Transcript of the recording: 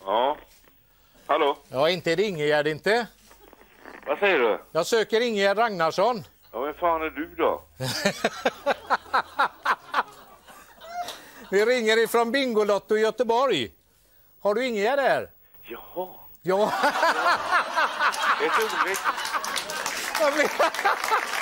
Ja. Hallå? Ja, inte är Ingegärd inte. Vad säger du? Jag söker Ingegärd Ragnarsson. Ja, vem fan är du då? Vi ringer ifrån Bingolotto i Göteborg. Har du Ingegärd där? Jaha. Ja. Ett ögonblick.